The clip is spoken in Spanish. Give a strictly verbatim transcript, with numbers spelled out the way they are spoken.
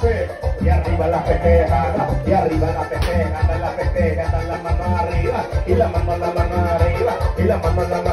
P, y arriba la pequeja, y arriba la pequeja, da la pequeja, da la mano arriba, y la mano, la mano arriba, y la mano, la mano